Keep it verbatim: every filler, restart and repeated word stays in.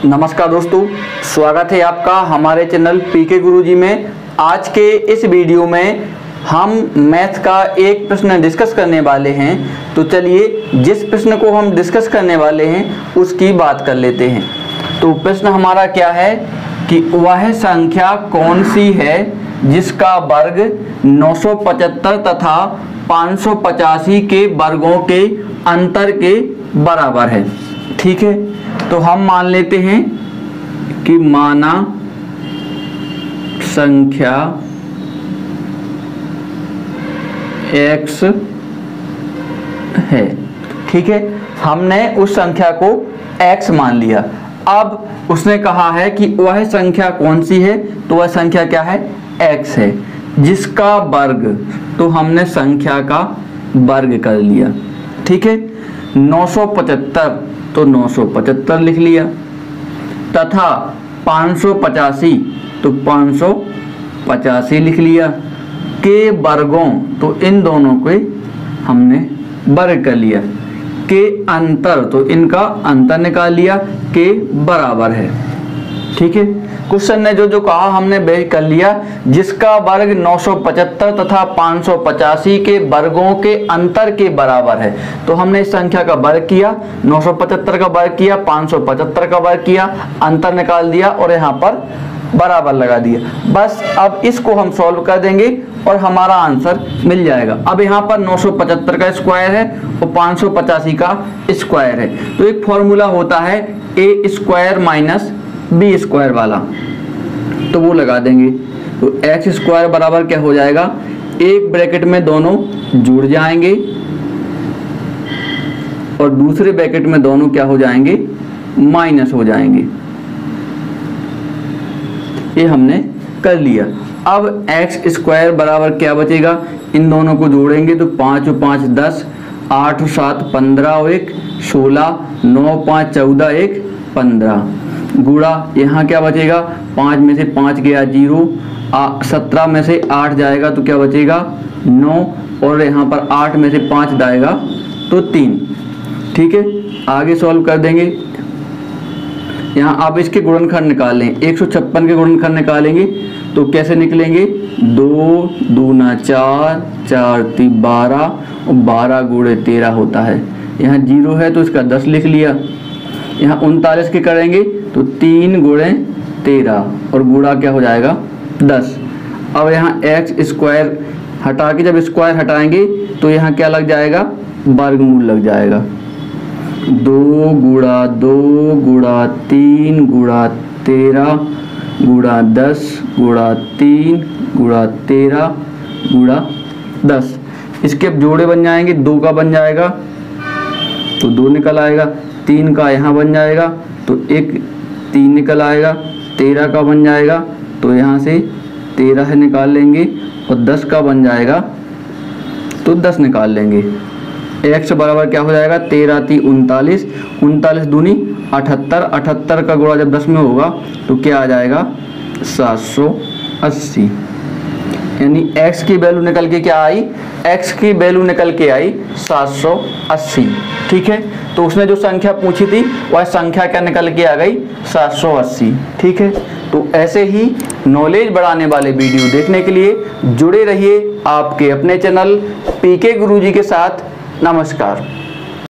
नमस्कार दोस्तों, स्वागत है आपका हमारे चैनल पीके गुरुजी में। आज के इस वीडियो में हम मैथ का एक प्रश्न डिस्कस करने वाले हैं। तो चलिए जिस प्रश्न को हम डिस्कस करने वाले हैं उसकी बात कर लेते हैं। तो प्रश्न हमारा क्या है कि वह संख्या कौन सी है जिसका वर्ग नौ सौ पचहत्तर तथा पाँच सौ पचासी के वर्गों के अंतर के बराबर है। ठीक है, तो हम मान लेते हैं कि माना संख्या x है। ठीक है, हमने उस संख्या को x मान लिया। अब उसने कहा है कि वह संख्या कौन सी है, तो वह संख्या क्या है, x है, जिसका वर्ग, तो हमने संख्या का वर्ग कर लिया। ठीक है, नौ सौ पचहत्तर तो नौ सौ पचहत्तर लिख लिया, तथा पाँच सौ पचासी तो पाँच सौ पचासी लिख लिया, के वर्गों तो इन दोनों को हमने वर्ग कर लिया, के अंतर तो इनका अंतर निकाल लिया, के बराबर है। ठीक है, क्वेश्चन ने जो जो कहा हमने वही कर लिया, जिसका वर्ग नौ सौ पचहत्तर तथा पाँच सौ पचासी के वर्गों के अंतर के बराबर है। तो हमने इस संख्या का वर्ग किया, नौ सौ पचहत्तर का वर्ग किया, पाँच सौ पचहत्तर का वर्ग किया, अंतर निकाल दिया और यहाँ पर बराबर लगा दिया। बस अब इसको हम सॉल्व कर देंगे और हमारा आंसर मिल जाएगा। अब यहाँ पर नौ सौ पचहत्तर का स्क्वायर है और पाँच सौ पचासी का स्क्वायर है। तो एक फॉर्मूला होता है A square minus B square वाला, तो वो लगा देंगे। तो एक्स स्क्वायर बराबर क्या हो जाएगा, एक ब्रैकेट में दोनों जुड़ जाएंगे और दूसरे ब्रैकेट में दोनों क्या हो जाएंगे, माइनस हो जाएंगे। ये हमने कर लिया। अब एक्स स्क्वायर बराबर क्या बचेगा, इन दोनों को जोड़ेंगे तो पाँच और पाँच दस, आठ और सात पंद्रह और एक सोलह, नौ पाँच चौदह, एक पंद्रह, गुणा यहाँ क्या बचेगा, पाँच में से पाँच गया जीरो, सत्रह में से आठ जाएगा तो क्या बचेगा नौ, और यहाँ पर आठ में से पाँच जाएगा तो तीन। ठीक है, आगे सॉल्व कर देंगे। यहाँ आप इसके गुणनखंड निकाल लें, एक सौ छप्पन के गुणनखंड निकालेंगे तो कैसे निकलेंगे, दो दूना चार, चार तीन बारह और बारह गुणे तेरह होता है। यहाँ जीरो है तो इसका दस लिख लिया। यहाँ उनतालीस के करेंगे तो तीन गुणे तेरह और गुणा क्या हो जाएगा दस। अब यहाँ एक्स स्क्वायर हटा के जब स्क्वायर हटाएंगे तो यहाँ क्या लग जाएगा, वर्गमूल लग जाएगा। दो गुणा दो गुणा तीन गुणा तेरह गुणा दस गुणा तीन गुणा तेरह गुणा दस। इसके अब जोड़े बन जाएंगे, दो का बन जाएगा तो दो निकल आएगा, तीन का यहाँ बन जाएगा तो एक तीन निकल आएगा, तेरह का बन जाएगा तो यहाँ से तेरह निकाल लेंगे और दस का बन जाएगा तो दस निकाल लेंगे। एक्स बराबर क्या हो जाएगा, तेरह ती उनतालीस, उनतालीस दूनी अठहत्तर, अठहत्तर का गुणा जब दस में होगा तो क्या आ जाएगा सात सौ अस्सी। यानी x की वैल्यू निकल के क्या आई, x की वैल्यू निकल के आई सात सौ अस्सी। ठीक है, तो उसने जो संख्या पूछी थी वह संख्या क्या निकल के आ गई, सात सौ अस्सी। ठीक है, तो ऐसे ही नॉलेज बढ़ाने वाले वीडियो देखने के लिए जुड़े रहिए आपके अपने चैनल पीके गुरुजी के साथ। नमस्कार।